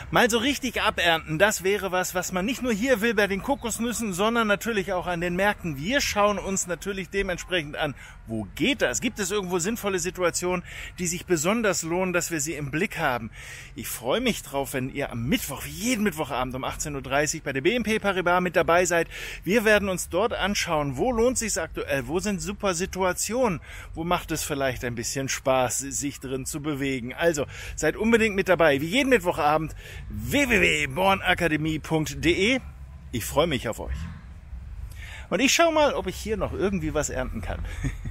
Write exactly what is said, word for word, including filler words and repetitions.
Mal so richtig abernten, das wäre was, was man nicht nur hier will bei den Kokosnüssen, sondern natürlich auch an den Märkten. Wir schauen uns natürlich dementsprechend an, wo geht das? Gibt es irgendwo sinnvolle Situationen, die sich besonders lohnen, dass wir sie im Blick haben? Ich freue mich drauf, wenn ihr am Mittwoch, wie jeden Mittwochabend um achtzehn Uhr dreißig bei der B N P Paribas mit dabei seid. Wir werden uns dort anschauen, wo lohnt es sich aktuell, wo sind super Situationen, wo macht es vielleicht ein bisschen Spaß, sich drin zu bewegen. Also seid unbedingt mit dabei, wie jeden Mittwochabend, w w w punkt bornakademie punkt de. Ich freue mich auf euch. Und ich schaue mal, ob ich hier noch irgendwie was ernten kann.